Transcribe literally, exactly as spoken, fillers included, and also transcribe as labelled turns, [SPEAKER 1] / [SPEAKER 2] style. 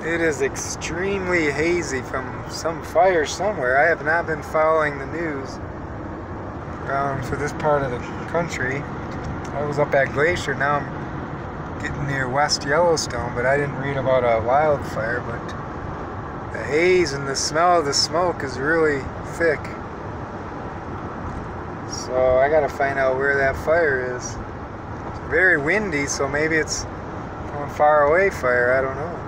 [SPEAKER 1] It is extremely hazy from some fire somewhere. I have not been following the news around for this part of the country. I was up at Glacier, now I'm getting near West Yellowstone, but I didn't read about a wildfire. But the haze and the smell of the smoke is really thick. So I gotta find out where that fire is. It's very windy, so maybe it's from a far away fire, I don't know.